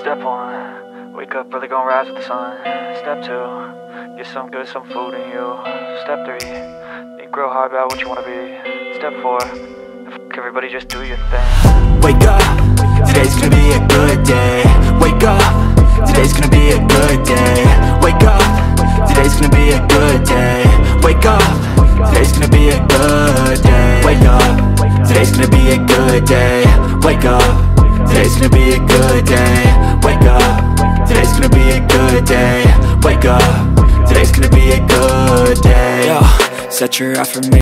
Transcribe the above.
Step 1, wake up early, gonna rise with the sun. Step 2, get some good, some food in you. Step 3, think real hard about what you wanna be. Step 4, fuck everybody, just do your thing. Wake up, today's gonna be a good day. Wake up, today's gonna be a good day. Wake up, today's gonna be a good day. Wake up, today's gonna be a good day. Wake up, today's gonna be a good day. Wake up, today's gonna be a good day. Wake up, today's gonna be a good day. Wake up, today's gonna be a good day. Yo, set your affirmation.